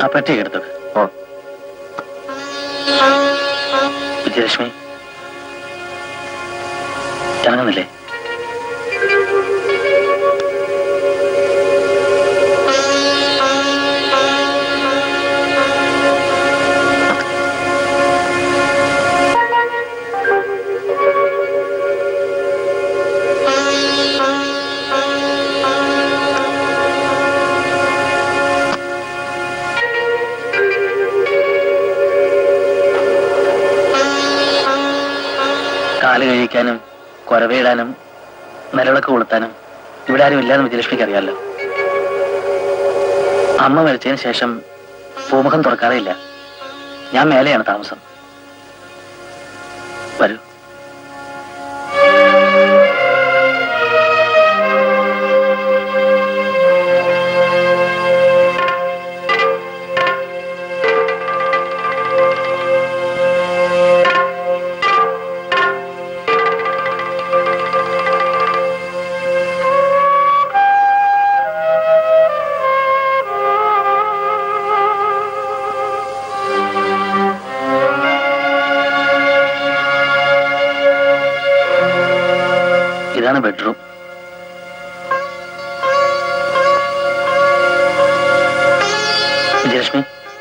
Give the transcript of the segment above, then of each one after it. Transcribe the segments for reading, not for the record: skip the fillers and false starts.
ആ പെട്ടി എടുത്തത്. ഓ വിജയലക്ഷ്മി ഇറങ്ങുന്നില്ലേ? കാല് കഴിക്കാനും കുരവയിടാനും നിലവിളക്ക് കൊളുത്താനും ഇവിടെ ആരും ഇല്ലാന്ന് വിജയലക്ഷ്മിക്ക് അറിയാമല്ലോ. അമ്മ മരിച്ചതിന് ശേഷം പൂമുഖം തുറക്കാറേ ഇല്ല. ഞാൻ മേലെയാണ് താമസം. വരൂ. ഇതാണ് ബെഡ്റൂം. വിജയലക്ഷ്മി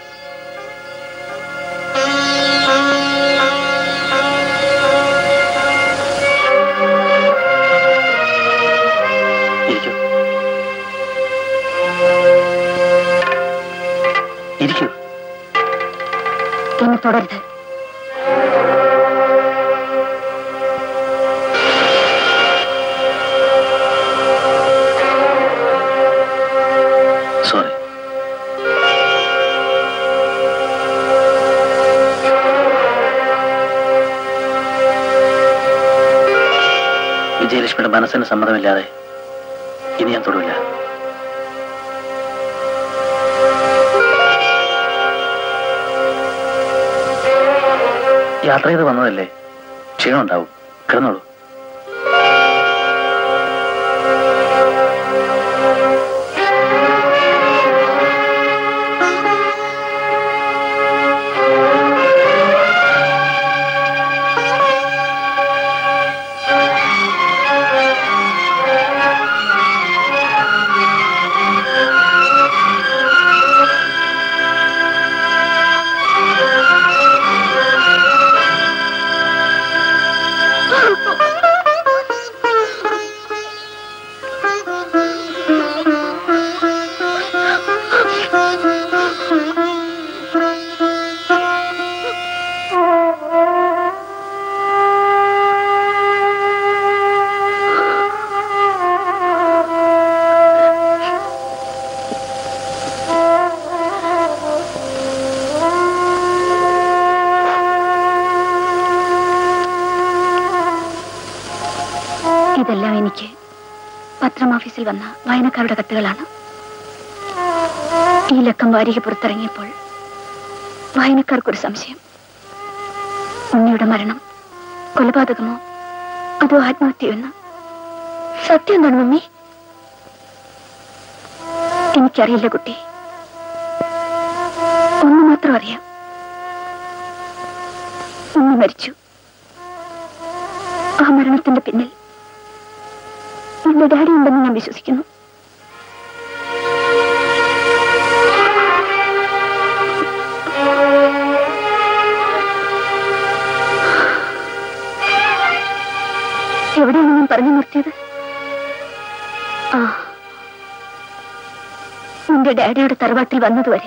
ഇരിക്കൂ. ഇരിക്കൂ. എന്നെ തുടരുത്. സോറി. വിജയലക്ഷ്മിയുടെ മനസ്സിന് സമ്മതമില്ലാതെ ഇനി ഞാൻ തൊടില്ല. യാത്ര ചെയ്ത് വന്നതല്ലേ, ക്ഷീണം ഉണ്ടാവും. കിടന്നോളൂ. ഇതെല്ലാം എനിക്ക് പത്രം ഓഫീസിൽ വന്ന വായനക്കാരുടെ കത്തുകളാണ്. ഈ ലക്കം വാരിക പുറത്തിറങ്ങിയപ്പോൾ വായനക്കാർക്കൊരു സംശയം. ഉണ്ണിയുടെ മരണം കൊലപാതകമോ അതോ ആത്മഹത്യയോ എന്ന്. സത്യം എന്താണ് മമ്മി? എനിക്കറിയില്ല കുട്ടി. ഒന്ന് മാത്രം അറിയാം. ഉണ്ണി മരിച്ചു. ആ മരണത്തിന്റെ പിന്നിൽ എന്റെ ഡാഡി ഉണ്ടെന്ന് ഞാൻ വിശ്വസിക്കുന്നു. എവിടെയാണ് ഞാൻ പറഞ്ഞു നിർത്തിയത്? ആ, നിന്റെ ഡാഡിയുടെ തറവാട്ടിൽ വന്നതുവരെ.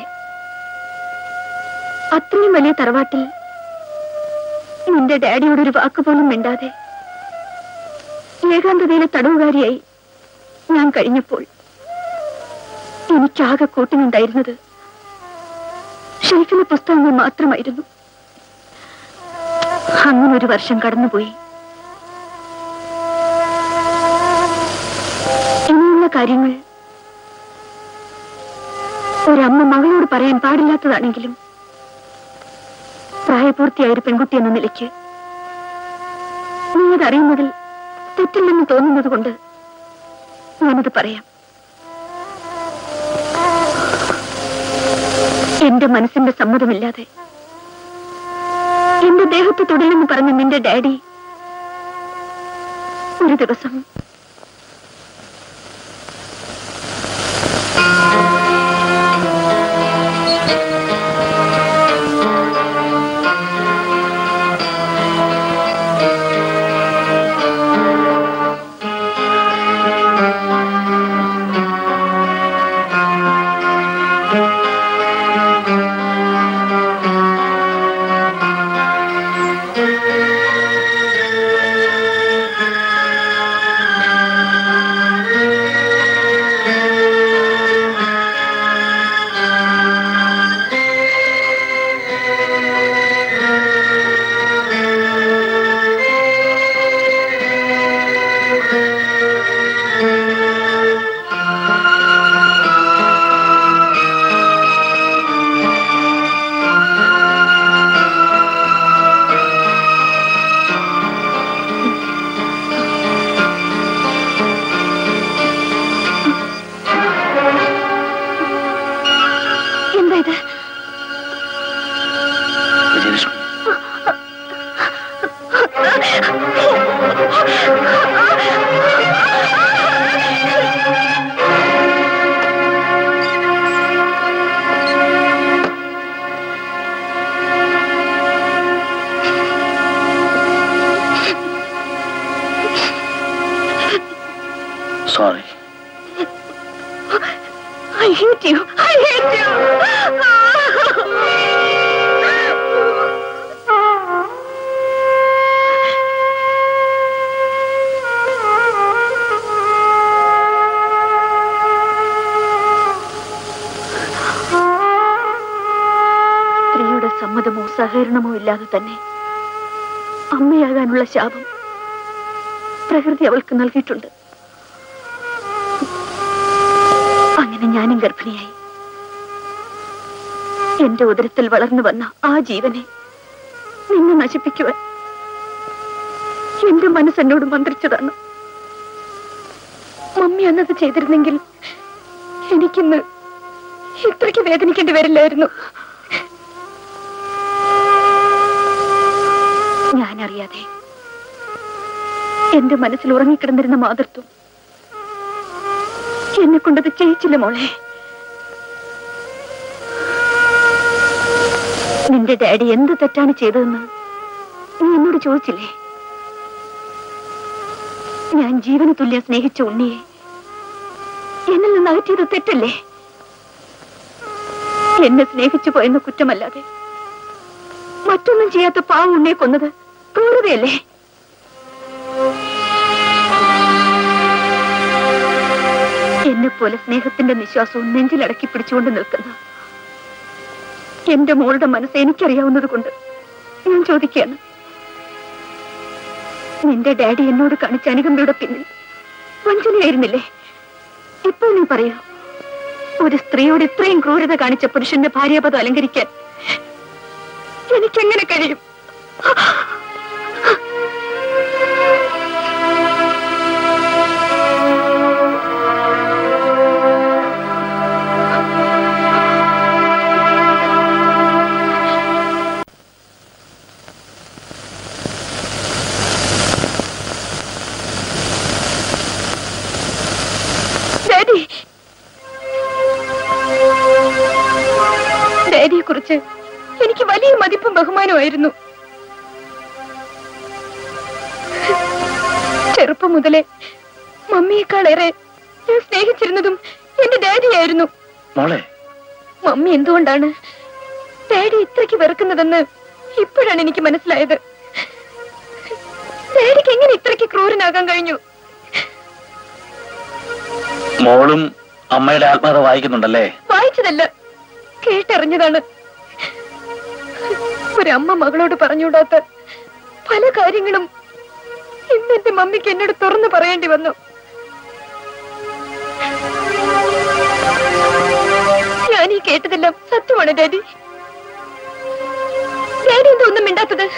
അത്രയും വലിയ തറവാട്ടിൽ നിന്റെ ഡാഡിയോടൊരു വാക്കുപോലും മിണ്ടാതെ ഏകാന്തതയിലെ തടവുകാരിയായി ഞാൻ കഴിഞ്ഞപ്പോൾ എനിക്കാകെ കൂട്ടിനുണ്ടായിരുന്നത് ഷെയ്ഖിന്റെ പുസ്തകങ്ങൾ മാത്രമായിരുന്നു. അങ്ങനൊരു വർഷം കടന്നുപോയി. ഇനിയുള്ള കാര്യങ്ങൾ ഒരമ്മ മകളോട് പറയാൻ പാടില്ലാത്തതാണെങ്കിലും പ്രായപൂർത്തിയായ ഒരു പെൺകുട്ടി എന്ന നിലയ്ക്ക് നീ അതറിയുന്നതിൽ തെറ്റില്ലെന്ന് തോന്നുന്നത് കൊണ്ട് ഞാനത് പറയാം. എന്റെ മനസ്സിന്റെ സമ്മതമില്ലാതെ എന്റെ ദേഹത്ത് തൊടില്ലെന്ന് പറഞ്ഞ നിന്റെ ഡാഡി ഒരു ദിവസം Sorry. I hate you. I hate you. സ്ത്രീയുടെ സമ്മതമോ സഹകരണമോ ഇല്ലാതെ തന്നെ അമ്മയാകാനുള്ള ശാപം പ്രകൃതി അവൾക്ക് നൽകിയിട്ടുണ്ട്. അങ്ങനെ ഞാനും ഗർഭിണിയായി. എന്റെ ഉദരത്തിൽ വളർന്നു വന്ന ആ ജീവനെ നിന്നെ നശിപ്പിക്കുവാൻ എന്റെ മനസ്സെന്നോട് മന്ത്രിച്ചതാണ്. മമ്മി അന്നത് ചെയ്തിരുന്നെങ്കിൽ എനിക്കിന്ന് ഇത്രയ്ക്ക് വേദനിക്കേണ്ടി വരില്ലായിരുന്നു. ഞാനറിയാതെ എന്റെ മനസ്സിൽ ഉറങ്ങിക്കിടന്നിരുന്ന മാതൃത്വം എന്നെ കൊണ്ടത് ചെയ്യിച്ചില്ല മോളെ. നിന്റെ ഡാഡി എന്ത് തെറ്റാണ് ചെയ്തതെന്ന് നീ എന്നോട് ചോദിച്ചില്ലേ? ഞാൻ ജീവന് തുല്യം സ്നേഹിച്ച ഉണ്ണിയെ എന്നിൽ നിന്ന് അകറ്റിയത് തെറ്റല്ലേ? എന്നെ സ്നേഹിച്ചു പോയെന്ന കുറ്റമല്ലാതെ മറ്റൊന്നും ചെയ്യാത്ത പാവ ഉണ്ണിയെ കൊന്നത് ക്രൂരതയല്ലേ? എന്നെ പോലെ സ്നേഹത്തിന്റെ നിശ്വാസവും നെഞ്ചിലടക്കി പിടിച്ചുകൊണ്ട് നിൽക്കുന്ന എന്റെ മോളുടെ മനസ്സ് എനിക്കറിയാവുന്നത് കൊണ്ട് ഞാൻ ചോദിക്കുകയാണ്, നിന്റെ ഡാഡി എന്നോട് കാണിച്ച അനുകമ്പയുടെ പിന്നിൽ വഞ്ചനയായിരുന്നില്ലേ? ഇപ്പോൾ നീ പറയൂ, ഒരു സ്ത്രീയോട് ഇത്രയും ക്രൂരത കാണിച്ച പുരുഷന്റെ ഭാര്യാപദം അലങ്കരിക്കാൻ എനിക്കെങ്ങനെ കഴിയും? ഡാഡിയെ കുറിച്ച് എനിക്ക് വലിയ മതിപ്പും ബഹുമാനമായിരുന്നു. ചെറുപ്പം മുതലേ മമ്മിയെക്കാളേറെ ഞാൻ സ്നേഹിച്ചിരുന്നതും എന്റെ ഡാഡിയായിരുന്നു. മമ്മി എന്തുകൊണ്ടാണ് ഡാഡി ഇത്രയ്ക്ക് വെറുക്കുന്നതെന്ന് ഇപ്പോഴാണ് എനിക്ക് മനസ്സിലായത്. ഡാഡിക്ക് എങ്ങനെ ഇത്രയ്ക്ക് ക്രൂരനാകാൻ കഴിഞ്ഞു? മോളും അമ്മയുടെ ആത്മകഥ വായിക്കുന്നുണ്ടല്ലേ? വായിച്ചതല്ല, കേട്ടറിഞ്ഞതാണ്. ഒരമ്മ മകളോട് പറഞ്ഞുകൂടാത്ത പല കാര്യങ്ങളും ഇന്ന് എന്റെ മമ്മിക്ക് എന്നോട് തുറന്നു പറയേണ്ടി വന്നു. ഞാനീ കേട്ടതെല്ലാം സത്യമാണ് ഡാഡി. ഡാഡി എന്തൊന്നും മിണ്ടാത്തത്?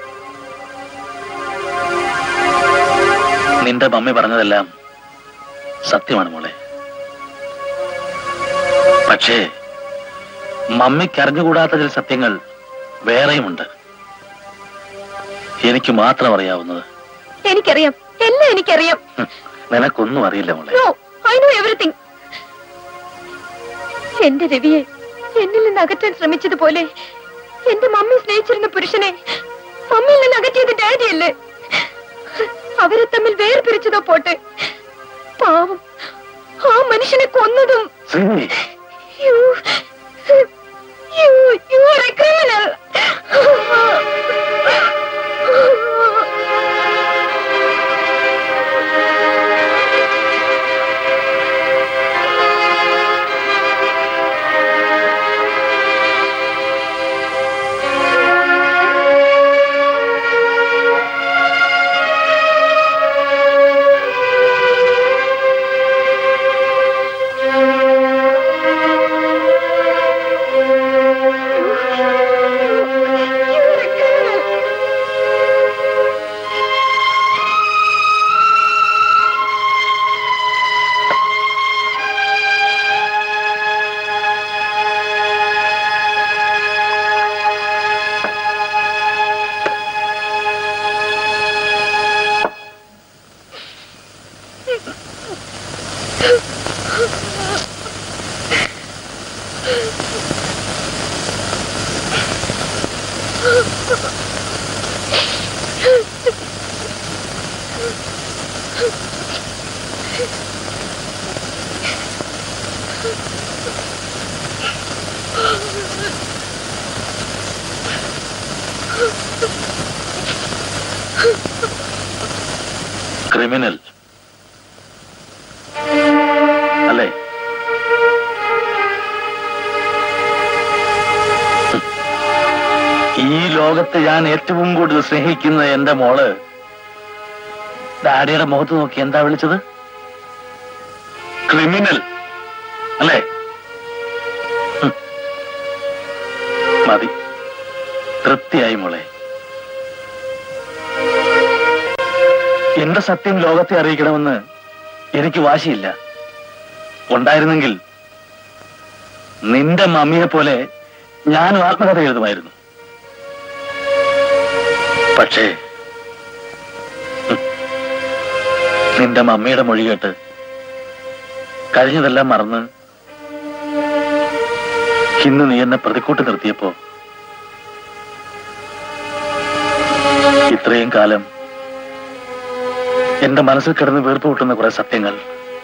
നിന്റെ മമ്മി പറഞ്ഞതെല്ലാം സത്യമാണ് മോളെ. പക്ഷേ മമ്മിക്ക് അറിഞ്ഞുകൂടാത്ത ചില സത്യങ്ങൾ വേറെയുമുണ്ട്. എനിക്ക് മാത്രം അറിയാവുന്നത്. എനിക്കറിയാം, എല്ലാം എനിക്കറിയാം. നിനക്കൊന്നും അറിയില്ല മോളെ. I know everything. എന്റെ രവിയെ എന്നിൽ നിന്ന് അകറ്റാൻ ശ്രമിച്ചതുപോലെ എന്റെ മമ്മി സ്നേഹിച്ചിരുന്ന പുരുഷനെ മമ്മിയിൽ നിന്ന് അകറ്റിയത് ഡാഡിയല്ലേ? അവരെ തമ്മിൽ വേർപിരിച്ചതോ പോട്ടെ, പാവം ആ മനുഷ്യനെ കൊന്നതും. You are a criminal. Criminal അല്ലേ? ഈ ലോകത്ത് ഞാൻ ഏറ്റവും കൂടുതൽ സ്നേഹിക്കുന്ന എന്റെ മോള് ഡാഡിയുടെ മുഖത്ത് നോക്കി എന്താ വിളിച്ചത്? ക്രിമിനൽ അല്ലേ? മതി, തൃപ്തിയായി മോളെ. എന്റെ സത്യം ലോകത്തെ അറിയിക്കണമെന്ന് എനിക്ക് വാശിയില്ല. ഉണ്ടായിരുന്നെങ്കിൽ നിന്റെ മമ്മിയെ പോലെ ഞാനും ആത്മകഥ എഴുതുമായിരുന്നു. പക്ഷേ നിന്റെ മമ്മിയുടെ മൊഴി കേട്ട് കഴിഞ്ഞതെല്ലാം മറന്ന് ഇന്ന് നീ എന്നെ പ്രതിക്കൂട്ട് നിർത്തിയപ്പോ ഇത്രയും കാലം എന്റെ മനസ്സിൽ കിടന്ന് വീർപ്പ് കൂട്ടുന്ന കുറെ സത്യങ്ങൾ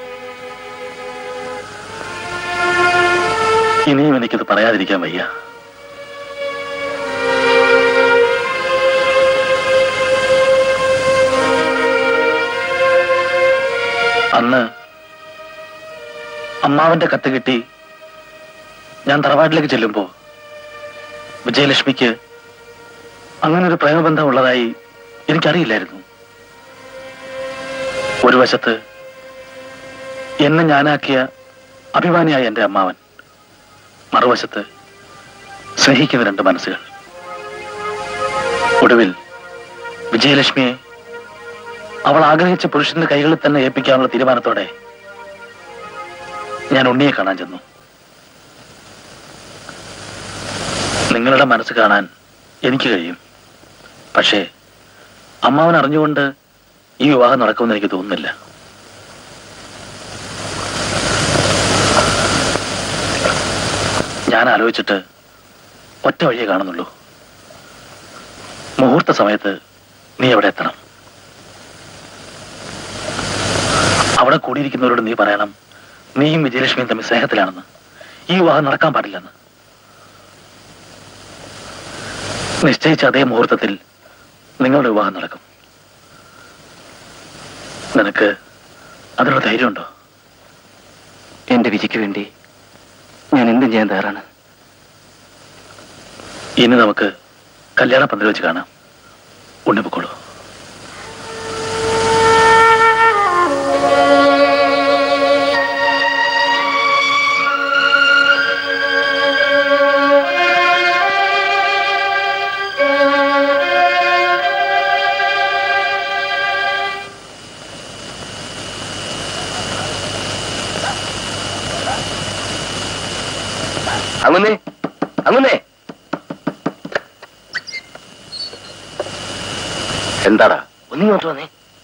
ഇനിയും എനിക്കത് പറയാതിരിക്കാൻ വയ്യ. അന്ന് അമ്മാവന്റെ കത്ത് കിട്ടി ഞാൻ തറവാട്ടിലേക്ക് ചെല്ലുമ്പോ വിജയലക്ഷ്മിക്ക് അങ്ങനൊരു പ്രേമബന്ധം ഉള്ളതായി എനിക്കറിയില്ലായിരുന്നു. ഒരു വശത്ത് എന്നെ ഞാനാക്കിയ അഭിമാനിയായ എന്റെ അമ്മാവൻ, മറുവശത്ത് സ്നേഹിക്കുന്ന രണ്ട് മനസ്സുകൾ. ഒടുവിൽ വിജയലക്ഷ്മിയെ അവൾ ആഗ്രഹിച്ച പുരുഷന്റെ കൈകളിൽ തന്നെ ഏൽപ്പിക്കാനുള്ള തീരുമാനത്തോടെ ഞാൻ ഉണ്ണിയെ കാണാൻ ചെന്നു. നിങ്ങളുടെ മനസ്സ് കാണാൻ എനിക്ക് കഴിയും. പക്ഷേ അമ്മാവൻ അറിഞ്ഞുകൊണ്ട് ഈ വിവാഹം നടക്കുമെന്ന് എനിക്ക് തോന്നുന്നില്ല. ഞാൻ ആലോചിച്ചിട്ട് ഒറ്റ വഴിയേ കാണുന്നുള്ളൂ. മുഹൂർത്ത സമയത്ത് നീ എവിടെ എത്തണം. അവിടെ കൂടിയിരിക്കുന്നവരോട് നീ പറയണം, നീയും വിജയലക്ഷ്മിയും തമ്മിൽ സ്നേഹത്തിലാണെന്ന്, ഈ വിവാഹം നടക്കാൻ പാടില്ലെന്ന്. നിശ്ചയിച്ച അതേ മുഹൂർത്തത്തിൽ നിങ്ങളുടെ വിവാഹം നടക്കും. നിനക്ക് അതിനുള്ള ധൈര്യമുണ്ടോ? എന്റെ വിജയ്ക്ക് വേണ്ടി ഞാൻ എന്തും ചെയ്യാൻ തയ്യാറാണ്. ഇനി നമുക്ക് കല്യാണ പന്തൽ വെച്ച് കാണാം. ഉണ്ണിപ്പൊക്കോളൂ. അങ്ങനെ അങ്ങനെ എന്താടാ ഒന്നിങ്ങോട്ട് വന്നേ.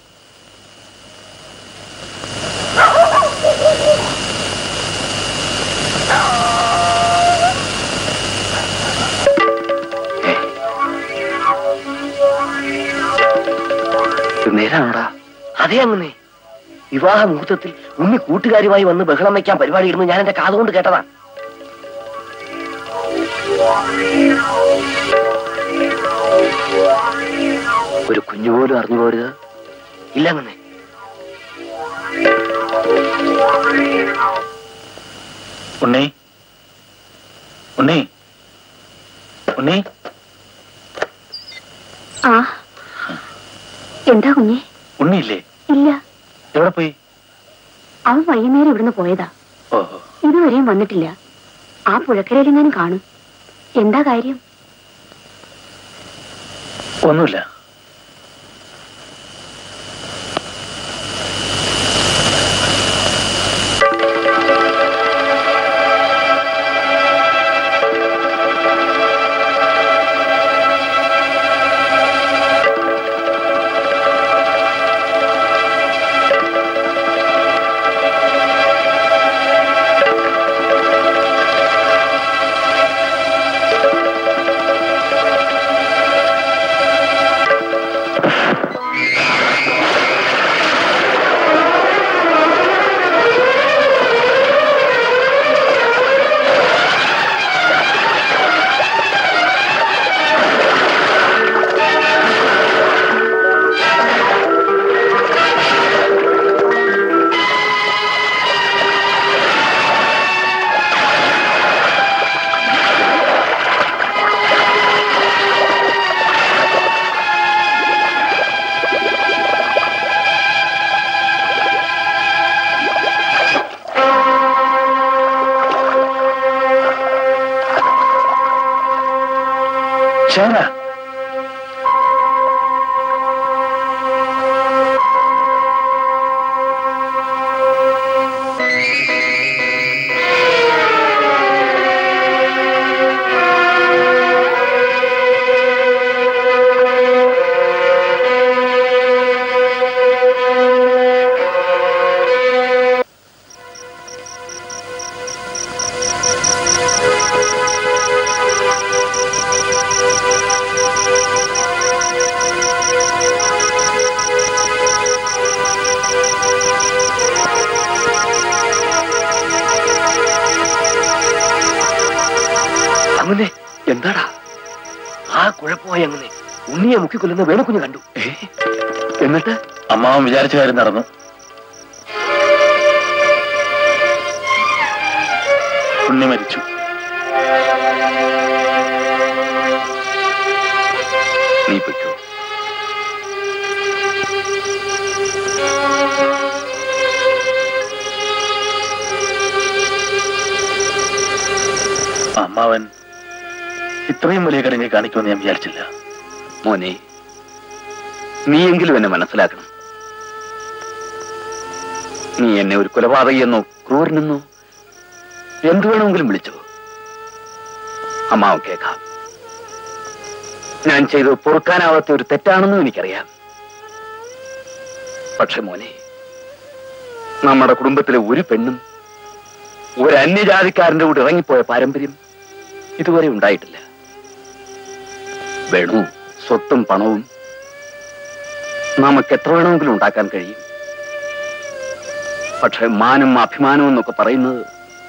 നേരാണോടാ? അതേ അങ്ങനെ വിവാഹ മുഹൂർത്തത്തിൽ ഉണ്ണി കൂട്ടുകാരുമായി വന്ന് ബഹളം വയ്ക്കാൻ പരിപാടി ഇടുന്നു ഞാൻ എന്റെ കാതുകൊണ്ട് കേട്ടതാ. ഒരു കുഞ്ഞുപോലും അറിഞ്ഞു പോരുത്. ഇല്ല അങ്ങനെ. ഉണ്ണി ഉണ്ണി ഉണ്ണി. ആ എന്താ കുഞ്ഞെ? ഉണ്ണിയില്ലേ? ഇല്ല. എവിടെ പോയി? അവൻ വൈകുന്നേരം ഇവിടുന്ന് പോയതാ. ഓഹോ. ഇതുവരെയും വന്നിട്ടില്ല. ആ പുഴക്കരയിലെങ്ങാനും കാണും. എന്താ കാര്യം? ഒന്നുമില്ല. ചേരാ. അങ്ങനെ എന്താടാ? ആ കുഴപ്പമായി അങ്ങനെ ഉണ്ണിയെ മുക്കിക്കൊല്ലുന്ന വേണുക്കുഞ്ഞ് കണ്ടു. എന്നിട്ട് അമ്മാവൻ വിചാരിച്ച കാര്യം നടന്നു. ഉണ്ണി മരിച്ചു. നീ പൊയ്ക്കോ. അമ്മാവൻ ഇത്രയും വലിയ കടങ്ങി കാണിക്കുമെന്ന് ഞാൻ വിചാരിച്ചില്ല. മോനെ, നീയെങ്കിലും എന്നെ മനസ്സിലാക്കണം. നീ എന്നെ ഒരു കൊലപാതകിയെന്നോ ക്രൂരനെന്നോ എന്തു വേണമെങ്കിലും വിളിച്ചോ, അമ്മാവൻ കേൾക്കാം. ഞാൻ ചെയ്തത് പൊറുക്കാനാവാത്ത ഒരു തെറ്റാണെന്നും എനിക്കറിയാം. പക്ഷെ മോനെ, നമ്മുടെ കുടുംബത്തിലെ ഒരു പെണ്ണും ഒരു അന്യജാതിക്കാരന്റെ കൂടെ ഇറങ്ങിപ്പോയ പാരമ്പര്യം ഇതുവരെ ഉണ്ടായിട്ടില്ല. വേണു, സ്വത്തും പണവും നമുക്ക് എത്ര വേണമെങ്കിലും ഉണ്ടാക്കാൻ കഴിയും. പക്ഷെ മാനം അഭിമാനവും എന്നൊക്കെ പറയുന്നത്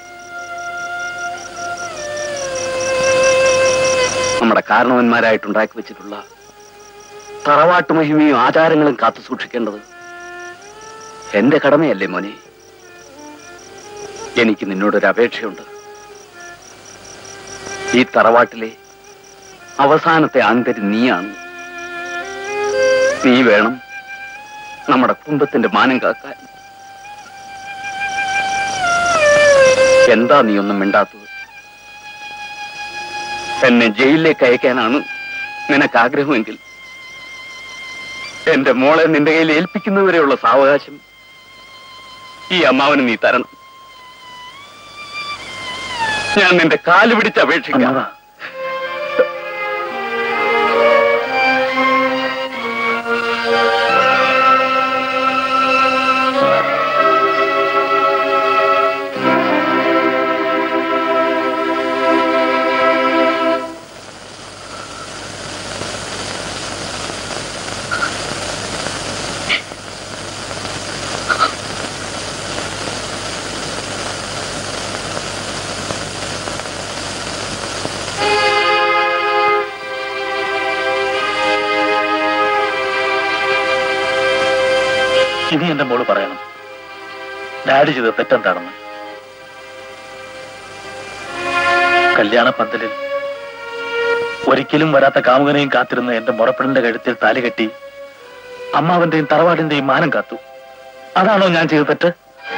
നമ്മുടെ കാരണവന്മാരായിട്ടുണ്ടാക്കി വെച്ചിട്ടുള്ള തറവാട്ടു മഹിമയും ആചാരങ്ങളും കാത്തു സൂക്ഷിക്കേണ്ടത് എന്റെ കടമയല്ലേ മോനെ? എനിക്ക് നിന്നോടൊരു അപേക്ഷയുണ്ട്. ഈ തറവാട്ടിലെ അവസാനത്തെ ആന്തരി നീയാണ്. നീ വേണം നമ്മുടെ കുടുംബത്തിന്റെ മാനം കാക്കാൻ. എന്താ നീ ഒന്നും മിണ്ടാത്തത്? എന്നെ ജയിലിലേക്ക് അയക്കാനാണ് നിനക്ക് ആഗ്രഹമെങ്കിൽ എന്റെ മോളെ നിന്റെ കയ്യിൽ ഏൽപ്പിക്കുന്നതുവരെയുള്ള സാവകാശം ഈ അമ്മാവന് നീ തരണം. ഞാൻ നിന്റെ കാല് പിടിച്ച് അപേക്ഷിക്കാം. ഇനി എന്റെ മോള് പറയണം ഡാഡി ചെയ്ത തെറ്റെന്താണെന്ന്. കല്യാണ പന്തലിൽ ഒരിക്കലും വരാത്ത കാമുകനെയും കാത്തിരുന്ന് എന്റെ മുറപ്പെടിന്റെ കഴുത്തിൽ താലി കെട്ടി അമ്മാവന്റെയും തറവാടിന്റെയും മാനം കാത്തു. അതാണോ ഞാൻ ചെയ്ത തെറ്റ്?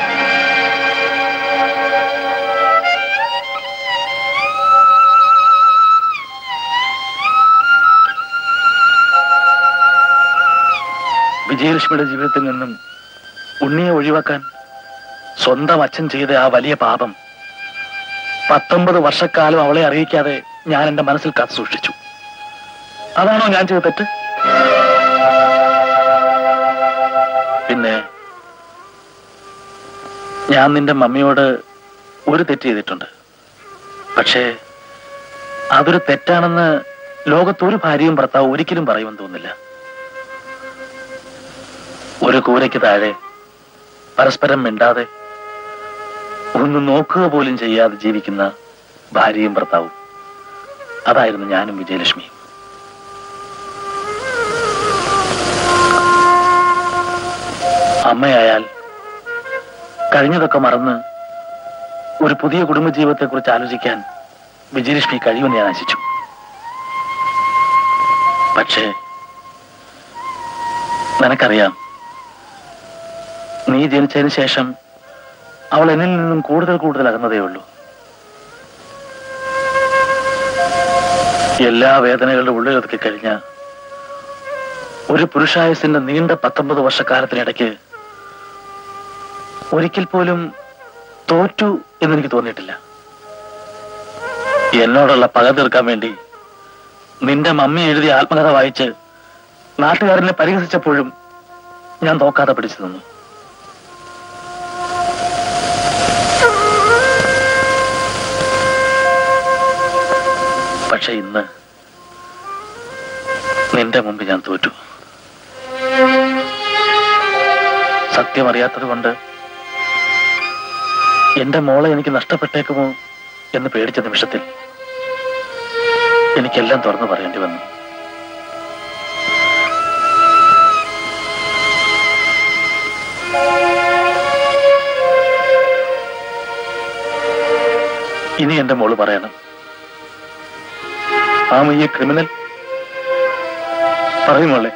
വിജയലക്ഷ്മിയുടെ ജീവിതത്തിൽ നിന്നും ഉണ്ണിയെ ഒഴിവാക്കാൻ സ്വന്തം അച്ഛൻ ചെയ്ത ആ വലിയ പാപം 19 വർഷക്കാലം അവളെ അറിയിക്കാതെ ഞാൻ എന്റെ മനസ്സിൽ കാത്തു സൂക്ഷിച്ചു. അതാണോ ഞാൻ ചെയ്ത തെറ്റ്? പിന്നെ ഞാൻ നിന്റെ മമ്മിയോട് ഒരു തെറ്റ് ചെയ്തിട്ടുണ്ട്. പക്ഷേ അതൊരു തെറ്റാണെന്ന് ലോകത്തൊരു ഭാര്യയും ഭർത്താവ് ഒരിക്കലും പറയുമെന്ന് തോന്നില്ല. ഒരു കൂരയ്ക്ക് താഴെ പരസ്പരം മിണ്ടാതെ ഒന്ന് നോക്കുക പോലും ചെയ്യാതെ ജീവിക്കുന്ന ഭാര്യയും ഭർത്താവും. അതായിരുന്നു ഞാനും വിജയലക്ഷ്മിയും. അമ്മയായാൽ കഴിഞ്ഞതൊക്കെ മറന്ന് ഒരു പുതിയ കുടുംബജീവിതത്തെ കുറിച്ച് ആലോചിക്കാൻ വിജയലക്ഷ്മി കഴിയുമെന്ന് ഞാൻ ആശിച്ചു. പക്ഷേ നിനക്കറിയാം, നീ ജനിച്ചതിന് ശേഷം അവൾ എന്നിൽ നിന്നും കൂടുതൽ അകന്നതേ ഉള്ളൂ. എല്ലാ വേദനകളുടെ ഉള്ളിലൊതുക്കി കഴിഞ്ഞ ഒരു പുരുഷായുസിന്റെ നീണ്ട 19 വർഷക്കാലത്തിനിടയ്ക്ക് ഒരിക്കൽ പോലും തോറ്റു എന്നെനിക്ക് തോന്നിയിട്ടില്ല. എന്നോടുള്ള പക തീർക്കാൻ വേണ്ടി നിന്റെ മമ്മി എഴുതിയ ആത്മകഥ വായിച്ച് നാട്ടുകാരനെ പരിഹസിച്ചപ്പോഴും ഞാൻ നോക്കാതെ പിടിച്ചു നിന്നു. പക്ഷെ ഇന്ന് നിന്റെ മുമ്പ് ഞാൻ തോറ്റു. സത്യം അറിയാത്തത് കൊണ്ട് എന്റെ മോളെ എനിക്ക് നഷ്ടപ്പെട്ടേക്കുമോ എന്ന് പേടിച്ച നിമിഷത്തിൽ എനിക്കെല്ലാം തുറന്നു പറയേണ്ടി വന്നു. ഇനി എന്റെ മോള് പറയണം, ഈ ക്രിമിനൽ പറയുമോളെ?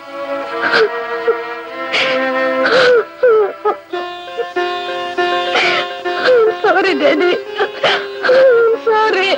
Sorry daddy, sorry.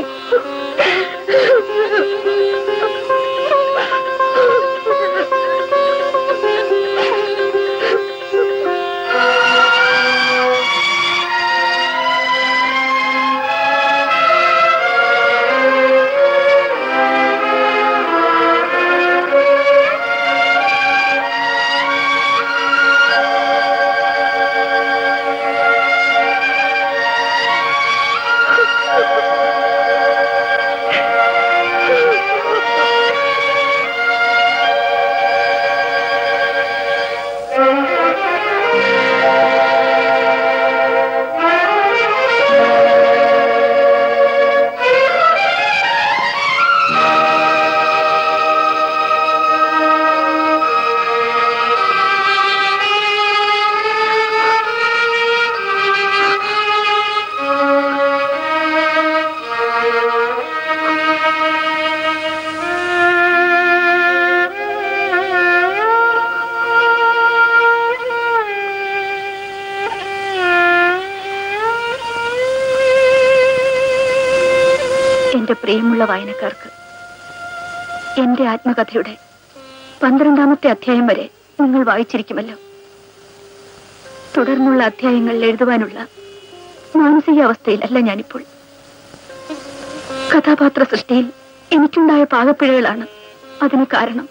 എന്റെ പ്രിയമുള്ള വായനക്കാർക്ക് എന്റെ ആത്മകഥയുടെ 12ാമത്തെ അധ്യായം വരെ നിങ്ങൾ വായിച്ചിരിക്കുമല്ലോ. തുടർന്നുള്ള അധ്യായങ്ങൾ എഴുതുവാനുള്ള മാനസികാവസ്ഥയിലല്ല ഞാനിപ്പോൾ. കഥാപാത്ര സൃഷ്ടിയിൽ എനിക്കുണ്ടായ പാകപ്പിഴകളാണ് അതിന് കാരണം.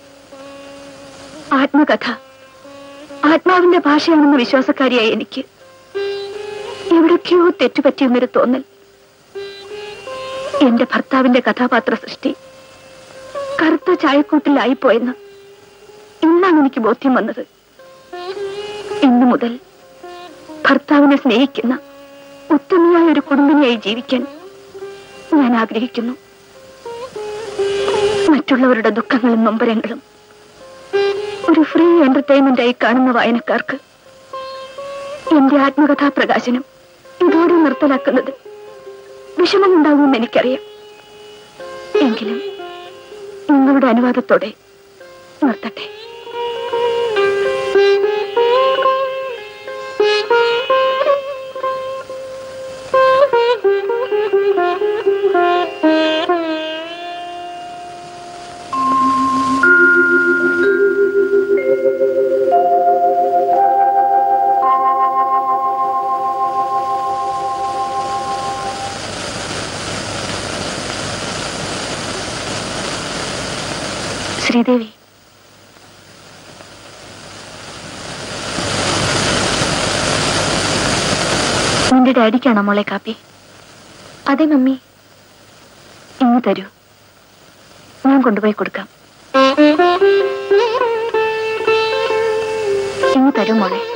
ആത്മകഥ ആത്മാവിന്റെ ഭാഷയാണെന്ന വിശ്വാസക്കാരിയായ എനിക്ക് എവിടൊക്കെയോ തെറ്റുപറ്റിയെന്നൊരു തോന്നൽ. എന്റെ ഭർത്താവിന്റെ കഥാപാത്ര സൃഷ്ടി കറുത്ത ചായക്കൂട്ടിലായിപ്പോയെന്ന് ഇന്നാണ് എനിക്ക് ബോധ്യം വന്നത്. ഇന്നു മുതൽ ഭർത്താവിനെ സ്നേഹിക്കുന്ന ഉത്തമയായ ഒരു കുടുംബിനിയായി ജീവിക്കാൻ ഞാൻ ആഗ്രഹിക്കുന്നു. മറ്റുള്ളവരുടെ ദുഃഖങ്ങളും നൊമ്പരങ്ങളും ഒരു ഫ്രീ എന്റർടൈൻമെന്റായി കാണുന്ന വായനക്കാർക്ക് എന്റെ ആത്മകഥാ പ്രകാശനം ഇതോടെ നിർത്തലാക്കുന്നത് വിഷമമുണ്ടാകുമെന്ന് എനിക്കറിയാം. എങ്കിലും നിങ്ങളുടെ അനുവാദത്തോടെ നിർത്തട്ടെ. ശ്രീദേവി, നിന്റെ ഡാഡിക്കാണോ മോളെ കാപ്പി? അതെ മമ്മി. ഇന്ന് തരൂ, ഞാൻ കൊണ്ടുപോയി കൊടുക്കാം. ഇന്ന് തരൂ മോളെ.